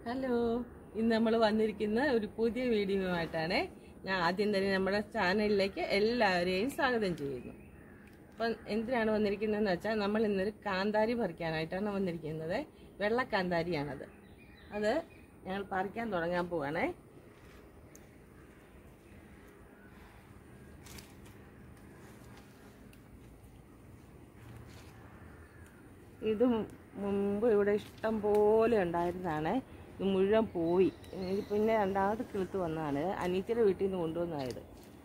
Hello, ഇന്ന് നമ്മൾ വന്നിരിക്കുന്ന ഒരു പുതിയ വീഡിയോയുമായിട്ടാണ്. ഞാൻ ആദ്യം തന്നെ നമ്മുടെ ചാനലിലേക്ക് എല്ലാവരെയും സ്വാഗതം ചെയ്യുന്നു. അപ്പം എന്തിനാണ് വന്നിരിക്കുന്നതെന്ന് വെച്ചാൽ നമ്മൾ ഇന്നൊരു കാന്താരി പറിക്കാനായിട്ടാണ് വന്നിരിക്കുന്നത്. വെള്ള കാന്താരിയാണത്. അത് ഞങ്ങൾ പറിക്കാൻ തുടങ്ങാൻ പോവാണേ. ഇത് മുമ്പ് ഇവിടെ ഇഷ്ടം പോലെ ഉണ്ടായിരുന്നതാണ്. ഇത് മുഴുവൻ പോയി. പിന്നെ രണ്ടാമത് കിളുത്ത് വന്നതാണ്. അനീത്തിയുടെ വീട്ടിൽ നിന്ന് കൊണ്ടുവന്നായത്.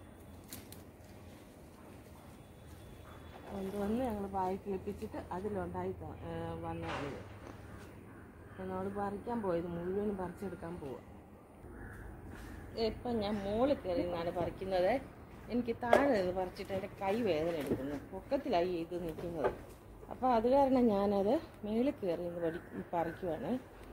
കൊണ്ടുവന്ന് ഞങ്ങൾ പായ കിളിപ്പിച്ചിട്ട് അതിലുണ്ടായി വന്നതാണിത്. നമ്മൾ പറിക്കാൻ പോയത് മുഴുവനും പറിച്ചെടുക്കാൻ പോവുക. ഇപ്പം ഞാൻ മുകളിൽ കയറി നിന്നാണ് പറിക്കുന്നത്. എനിക്ക് താഴെ നിന്ന് പറിച്ചിട്ട് എൻ്റെ കൈ വേദന എടുക്കുന്നു. പൊക്കത്തിലായി ഇത് നിൽക്കുന്നത്. അപ്പോൾ അത് കാരണം ഞാനത് മേളിൽ കയറി നിന്ന് പറിക്കുവാണ്.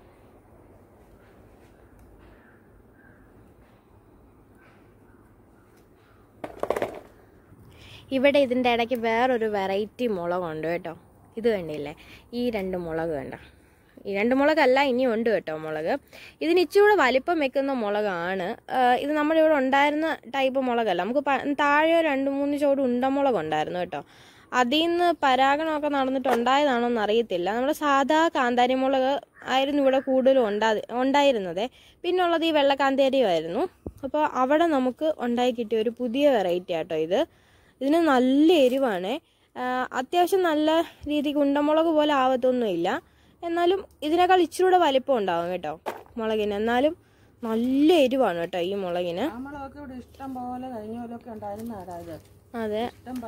ഇവിടെ ഇതിൻ്റെ ഇടയ്ക്ക് വേറൊരു വെറൈറ്റി മുളകുണ്ട് കേട്ടോ. ഇത് കണ്ടില്ലേ, ഈ രണ്ട് മുളക് കണ്ട. ഈ രണ്ട് മുളകല്ല, ഇനിയും ഉണ്ട് കേട്ടോ മുളക്. ഇതിന് ഇച്ചിരി വലിപ്പം വെക്കുന്ന മുളകാണ്. ഇത് നമ്മുടെ ഇവിടെ ഉണ്ടായിരുന്ന ടൈപ്പ് മുളകല്ല. നമുക്ക് താഴെ 2-3 ചോട് ഉണ്ടമുളക് ഉണ്ടായിരുന്നു കേട്ടോ. അതിൽ നിന്ന് പരാഗണമൊക്കെ നടന്നിട്ടുണ്ടായതാണോ എന്ന് അറിയത്തില്ല. നമ്മുടെ സാധാ കാന്താരി മുളക് ആയിരുന്നു ഇവിടെ കൂടുതലും ഉണ്ടായിരുന്നത്. പിന്നുള്ളത് ഈ വെള്ള കാന്താരിയുമായിരുന്നു. അപ്പോൾ അവിടെ നമുക്ക് ഉണ്ടായി കിട്ടിയ ഒരു പുതിയ വെറൈറ്റി ആട്ടോ ഇത്. ഇതിന് നല്ല എരിവാണ്. അത്യാവശ്യം നല്ല രീതിക്ക് ഉണ്ടമുളക് പോലെ ആവത്തൊന്നുമില്ല. എന്നാലും ഇതിനേക്കാൾ ഇച്ചിരി വലിപ്പം ഉണ്ടാവും കേട്ടോ മുളകിന്. എന്നാലും നല്ല എരിവാണ് കേട്ടോ ഈ മുളകിന്. ഇഷ്ടം പോലെ കഴിഞ്ഞ പോലൊക്കെ ഉണ്ടായിരുന്ന. അതെ,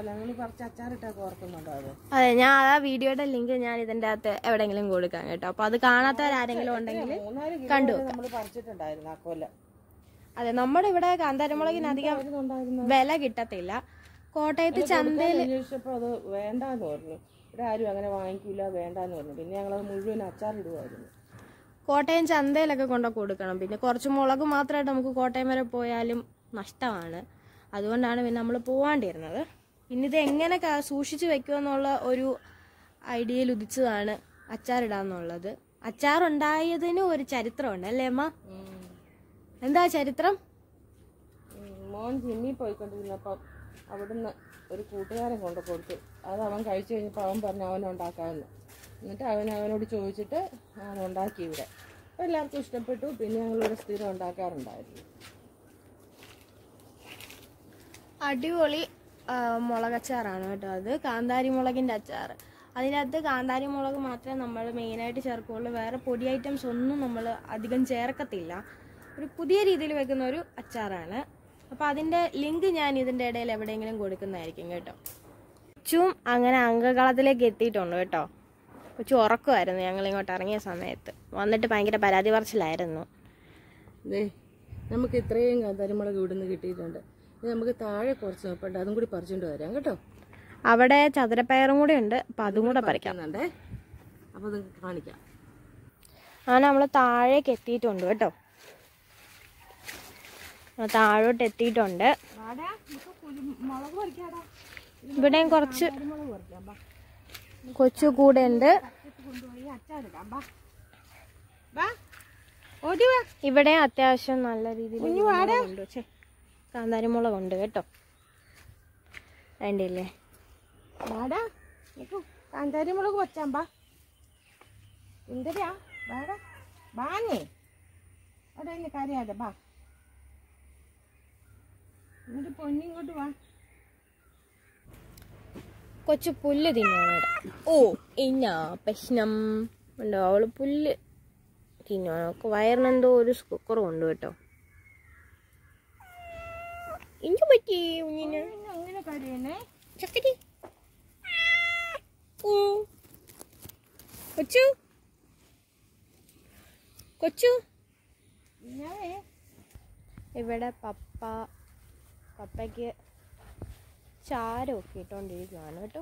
അതെ. ഞാൻ ആ വീഡിയോയുടെ ലിങ്ക് ഞാൻ ഇതിന്റെ അകത്ത് എവിടെയെങ്കിലും കൊടുക്കാം കേട്ടോ. അപ്പൊ അത് കാണാത്തവരാരെങ്കിലും ഉണ്ടെങ്കിൽ കണ്ടു. അതെ, നമ്മുടെ ഇവിടെ കാന്താരിമുളകിന് അധികം വില കിട്ടത്തില്ല. കോട്ടയത്ത് ചന്തയിൽ അത് വേണ്ടാന്ന് പറഞ്ഞു. ഇവിടെ ആരും അങ്ങനെ വാങ്ങിക്കൂല, വേണ്ടാന്ന് പറഞ്ഞു. പിന്നെ ഞങ്ങളത് മുഴുവൻ അച്ചാറിടുമായിരുന്നു. കോട്ടയം ചന്തയിലൊക്കെ കൊണ്ട് കൊടുക്കണം. പിന്നെ കുറച്ച് മുളക് മാത്രമായിട്ട് നമുക്ക് കോട്ടയം വരെ പോയാലും നഷ്ടമാണ്. അതുകൊണ്ടാണ് പിന്നെ നമ്മൾ പോവാണ്ടിരുന്നത്. പിന്നെ ഇത് എങ്ങനെ സൂക്ഷിച്ച് വെക്കുമെന്നുള്ള ഒരു ഐഡിയയിൽ ഉദിച്ചതാണ് അച്ചാറിടാന്നുള്ളത്. അച്ചാറുണ്ടായതിന് ഒരു ചരിത്രമുണ്ട് അല്ലേ അമ്മ? എന്താ ചരിത്രം? മോൻ ജിമ്മിൽ പോയിക്കൊണ്ടിരുന്നപ്പം അവിടുന്ന് ഒരു കൂട്ടുകാരൻ കൊണ്ട് കൊടുത്തു. അത് അവൻ കഴിച്ചു കഴിഞ്ഞപ്പോൾ അവൻ പറഞ്ഞു അവനുണ്ടാക്കാമെന്ന്. എന്നിട്ട് അവനോട് ചോദിച്ചിട്ട് അവൻ ഉണ്ടാക്കി ഇവിടെ. അപ്പോൾ എല്ലാവർക്കും ഇഷ്ടപ്പെട്ടു. പിന്നെ ഞങ്ങളിവിടെ സ്ഥിരം ഉണ്ടാക്കാറുണ്ടായിരുന്നു. അടിപൊളി മുളകച്ചാറാണ് കേട്ടോ. അത് കാന്താരി മുളകിൻ്റെ അച്ചാർ. അതിനകത്ത് കാന്താരി മുളക് മാത്രമേ നമ്മൾ മെയിനായിട്ട് ചേർക്കുകയുള്ളൂ. വേറെ പൊടി ഐറ്റംസ് ഒന്നും നമ്മൾ അധികം ചേർക്കത്തില്ല. ഒരു പുതിയ രീതിയിൽ വെക്കുന്ന ഒരു അച്ചാറാണ്. അപ്പോൾ അതിൻ്റെ ലിങ്ക് ഞാൻ ഇതിൻ്റെ ഇടയിൽ എവിടെയെങ്കിലും കൊടുക്കുന്നതായിരിക്കും കേട്ടോ. കൊച്ചും അങ്ങനെ അംഗകളത്തിലേക്ക് എത്തിയിട്ടുണ്ട് കേട്ടോ. കൊച്ചു ഉറക്കമായിരുന്നു ഞങ്ങളിങ്ങോട്ട് ഇറങ്ങിയ സമയത്ത്. വന്നിട്ട് ഭയങ്കര പരാതി പറച്ചിലായിരുന്നു. നമുക്ക് ഇത്രയും കാന്താരിമുളക് ഇവിടുന്ന് കിട്ടിയിട്ടുണ്ട്. നമുക്ക് താഴെ കുറച്ച് നോക്കണ്ട, അതും കൂടി പറിച്ചുകൊണ്ട് വരാം കേട്ടോ. അവിടെ ചതുരപ്പയറും കൂടെ ഉണ്ട്. അപ്പം അതും കൂടെ പറിക്കാനുണ്ടേ. അപ്പോൾ നിങ്ങൾക്ക് കാണിക്കാം. അങ്ങനെ നമ്മൾ താഴേക്ക് എത്തിയിട്ടുണ്ട് കേട്ടോ. താഴോട്ട് എത്തിയിട്ടുണ്ട്. ഇവിടെയും കുറച്ച് കൊച്ചു കൂടെ ഉണ്ട്. ഇവിടെ അത്യാവശ്യം നല്ല രീതിയിൽ കാന്താരിമുളകുണ്ട് കേട്ടോ. വേണ്ടില്ലേ കാന്താരിമുളക് വച്ചാമ്പാ എന്തരാ ബാങ്ങേ അവിടെ അതിന് കാര്യാതെ ബാ. എന്നിട്ട് പൊന്നിങ്ങോട്ട് വാ. കൊച്ചു പുല്ല് തിന്നാണ്. ഓ ഇന്നാ പ്രശ്നം ഉണ്ടോ? അവള് പുല്ല് തിന്നാണ്. അവൾക്ക് വയറിനെന്തോ ഒരു കുറവുണ്ട് കേട്ടോ. ഇഞ്ചു പറ്റി കുഞ്ഞിന്. അങ്ങനെ കാര്യന്നേ ചക്കരി കൊച്ചു കൊച്ചു. ഇവിടെ പപ്പയ്ക്ക് ചാരമൊക്കെ ഇട്ടോണ്ടിരിക്കുകയാണ് കേട്ടോ.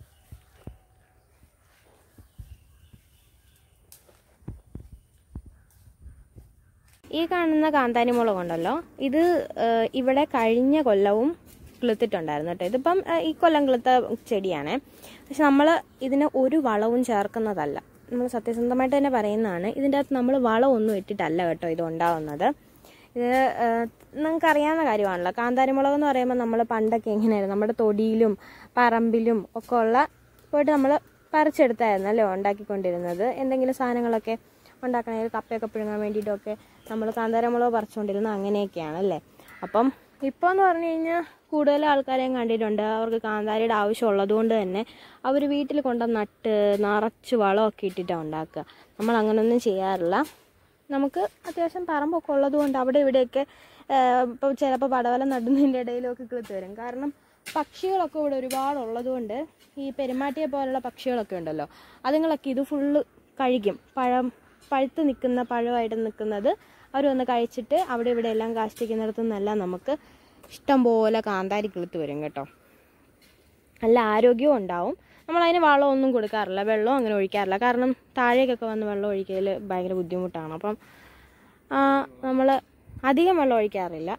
ഈ കാണുന്ന കാന്താരി മുളകുണ്ടല്ലോ, ഇത് ഇവിടെ കഴിഞ്ഞ കൊല്ലവും കിളുത്തിട്ടുണ്ടായിരുന്നു കേട്ടോ. ഇതിപ്പം ഈ കൊല്ലം കിളുത്ത ചെടിയാണ്. പക്ഷെ നമ്മൾ ഇതിന് ഒരു വളവും ചേർക്കുന്നതല്ല. നമ്മൾ സത്യസന്ധമായിട്ട് തന്നെ പറയുന്നതാണ്. ഇതിൻ്റെ അകത്ത് നമ്മൾ വളമൊന്നും ഇട്ടിട്ടല്ല കേട്ടോ ഇത് ഉണ്ടാവുന്നത്. ഇത് നിങ്ങൾക്ക് അറിയാവുന്ന കാര്യമാണല്ലോ. കാന്താരി മുളക് എന്ന് പറയുമ്പോൾ നമ്മൾ പണ്ടൊക്കെ എങ്ങനെയായിരുന്നു, നമ്മുടെ തൊടിയിലും പറമ്പിലും ഒക്കെ ഉള്ള പോയിട്ട് നമ്മൾ പറിച്ചെടുത്തായിരുന്നല്ലോ ഉണ്ടാക്കിക്കൊണ്ടിരുന്നത്. എന്തെങ്കിലും സാധനങ്ങളൊക്കെ ഉണ്ടാക്കണമെങ്കിൽ കപ്പയൊക്കെ പിഴുങ്ങാൻ വേണ്ടിയിട്ടൊക്കെ നമ്മൾ കാന്താരി മുളക് പറിച്ചുകൊണ്ടിരുന്നത് അങ്ങനെയൊക്കെയാണല്ലേ. അപ്പം ഇപ്പോൾ എന്ന് പറഞ്ഞു കഴിഞ്ഞാൽ കൂടുതൽ ആൾക്കാരെയും കണ്ടിട്ടുണ്ട്, അവർക്ക് കാന്താരിയുടെ ആവശ്യം ഉള്ളതുകൊണ്ട് തന്നെ അവർ വീട്ടിൽ കൊണ്ട് നട്ട് നിറച്ച് വളമൊക്കെ ഇട്ടിട്ടാണ് ഉണ്ടാക്കുക. നമ്മൾ അങ്ങനെയൊന്നും ചെയ്യാറില്ല. നമുക്ക് അത്യാവശ്യം പറമ്പൊക്കെ ഉള്ളതുകൊണ്ട് അവിടെ ഇവിടെയൊക്കെ ഇപ്പോൾ ചിലപ്പോൾ പടവലം നടുന്നതിൻ്റെ ഇടയിലൊക്കെ കിളുത്ത് വരും. കാരണം പക്ഷികളൊക്കെ ഇവിടെ ഒരുപാടുള്ളതുകൊണ്ട് ഈ പെരുമാട്ടിയെ പോലുള്ള പക്ഷികളൊക്കെ ഉണ്ടല്ലോ, അതുങ്ങളൊക്കെ ഇത് ഫുള്ള് കഴിക്കും. പഴുത്ത് നിൽക്കുന്ന പഴമായിട്ട് നിൽക്കുന്നത് അവർ വന്ന് കഴിച്ചിട്ട് അവിടെ ഇവിടെ എല്ലാം കാഷ്ടിക്കുന്നിടത്തു നിന്നെല്ലാം നമുക്ക് ഇഷ്ടം പോലെ കാന്താരി കിളുത്ത് വരും കേട്ടോ. നല്ല ആരോഗ്യവും ഉണ്ടാവും. നമ്മളതിന് വളമൊന്നും കൊടുക്കാറില്ല, വെള്ളവും അങ്ങനെ ഒഴിക്കാറില്ല. കാരണം താഴേക്കൊക്കെ വന്ന് വെള്ളം ഒഴിക്കൽ ഭയങ്കര ബുദ്ധിമുട്ടാണ്. അപ്പം നമ്മൾ അധികം വെള്ളം ഒഴിക്കാറില്ല.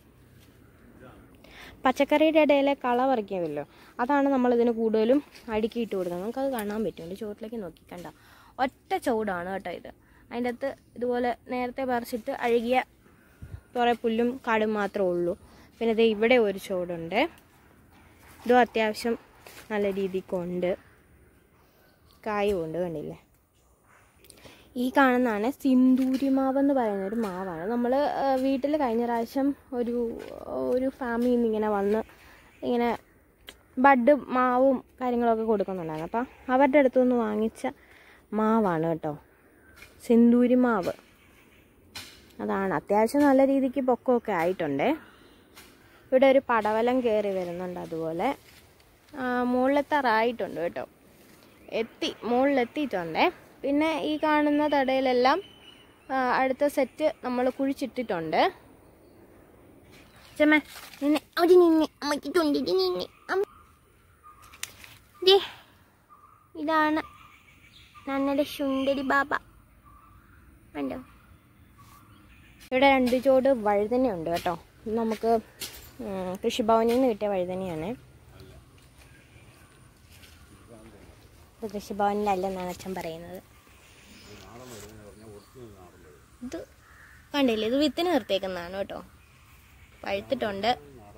പച്ചക്കറിയുടെ ഇടയിലെ കള പറിക്കാമല്ലോ, അതാണ് നമ്മളിതിന് കൂടുതലും അടുക്കിയിട്ട് കൊടുക്കുന്നത്. നമുക്കത് കാണാൻ പറ്റും. എൻ്റെ ചുവട്ടിലേക്ക് നോക്കി കണ്ട ഒറ്റ ചുവടാണ് കേട്ടോ ഇത്. അതിൻ്റെ അകത്ത് ഇതുപോലെ നേരത്തെ പറിച്ചിട്ട് അഴുകിയ കുറേ പുല്ലും കാടും മാത്രമേ ഉള്ളൂ. പിന്നെ ഇത് ഇവിടെ ഒരു ചുവടുണ്ട്, ഇതും അത്യാവശ്യം നല്ല രീതിക്കുണ്ട്, കായും ഉണ്ട്, കണ്ടില്ലേ. ഈ കാണുന്നതാണ് സിന്ദൂരി മാവെന്ന് പറയുന്നൊരു മാവാണ്. നമ്മൾ വീട്ടിൽ കഴിഞ്ഞ പ്രാവശ്യം ഒരു ഫാമിലിയിൽ നിന്ന് ഇങ്ങനെ വന്ന് ഇങ്ങനെ ബഡ് മാവും കാര്യങ്ങളൊക്കെ കൊടുക്കുന്നുണ്ടായിരുന്നു. അപ്പം അവരുടെ അടുത്തുനിന്ന് വാങ്ങിച്ച മാവാണ് കേട്ടോ സിന്ദൂരി മാവ്. അതാണ് അത്യാവശ്യം നല്ല രീതിക്ക് പൊക്കമൊക്കെ ആയിട്ടുണ്ട്. ഇവിടെ ഒരു പടവലം കയറി വരുന്നുണ്ട്. അതുപോലെ മുകളിലെത്താറായിട്ടുണ്ട് കേട്ടോ, മുകളിലെത്തിയിട്ടുണ്ടേ. പിന്നെ ഈ കാണുന്ന തടയിലെല്ലാം അടുത്ത സെറ്റ് നമ്മൾ കുഴിച്ചിട്ടിട്ടുണ്ട്. ചെമ്മ നിന്നെ അവിടെ നിന്നെ അമ്മയ്ക്കുണ്ട് നിന്നെ. ഇതാണ് നന്നയുടെ ശുണ്ടരി ബാബ കണ്ടോ. ഇവിടെ 2 ചോട് വഴുതനയുണ്ട് കേട്ടോ. നമുക്ക് കൃഷിഭവനിൽ നിന്ന് കിട്ടിയ വഴുതനയാണ്. ഇത് കൃഷിഭവനിലല്ലെന്നാണ് അച്ഛൻ പറയുന്നത്. ഇത് കണ്ടില്ലേ, ഇത് വിത്തിന് നിർത്തിയേക്കുന്നതാണ് കേട്ടോ. പഴുത്തിട്ടുണ്ട്.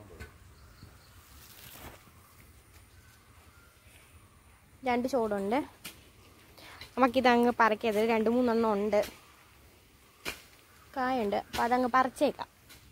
രണ്ട് ചോടുണ്ട്. നമുക്കിതങ്ങ് പറിക്കരുത്, 2-3 എണ്ണം ഉണ്ട്, കായുണ്ട്. അപ്പം അതങ്ങ് പറിച്ചേക്കാം.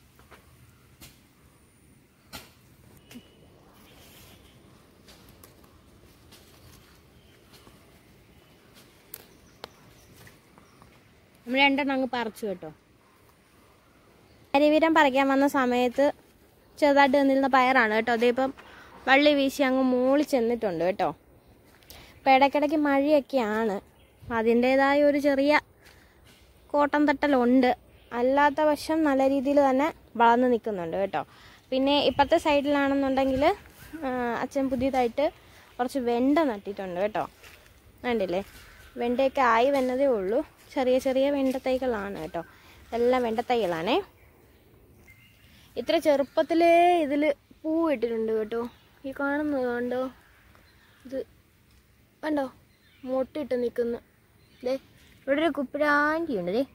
നമ്മൾ 2 എണ്ണം അങ്ങ് പറിച്ചു കേട്ടോ. കരിവീരം പറിക്കാൻ വന്ന സമയത്ത് ചെറുതായിട്ട് നിന്നിരുന്ന പയറാണ് കേട്ടോ. അതിപ്പം വള്ളി വീശി അങ്ങ് മൂളി ചെന്നിട്ടുണ്ട് കേട്ടോ. ഇപ്പം ഇടയ്ക്കിടയ്ക്ക് മഴയൊക്കെയാണ്, അതിൻ്റേതായ ഒരു ചെറിയ കോട്ടം തട്ടലുണ്ട്. അല്ലാത്ത വശം നല്ല രീതിയിൽ തന്നെ വളർന്ന് നിൽക്കുന്നുണ്ട് കേട്ടോ. പിന്നെ ഇപ്പോഴത്തെ സൈഡിലാണെന്നുണ്ടെങ്കിൽ അച്ഛൻ പുതിയതായിട്ട് കുറച്ച് വെണ്ട നട്ടിട്ടുണ്ട് കേട്ടോ. വേണ്ടില്ലേ, വെണ്ടയൊക്കെ ആയി വന്നതേ ഉള്ളൂ. ചെറിയ ചെറിയ വെണ്ടത്തൈകളാണ് കേട്ടോ, എല്ലാം വെണ്ടത്തൈകളാണേ. ഇത്ര ചെറുപ്പത്തിലേ ഇതിൽ പൂ ഇട്ടിട്ടുണ്ട് കേട്ടോ. ഈ കാണുന്നത് കണ്ടോ, ഇത് കണ്ടോ മൊട്ടിട്ട് നിൽക്കുന്നു. ദേ ഇവിടെ ഒരു കുപ്പിരാണ്ടി ഉണ്ട്. ദേ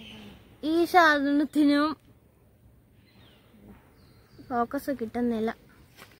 ഈ സാധനത്തിനും ഫോക്കസ് കിട്ടുന്നില്ല.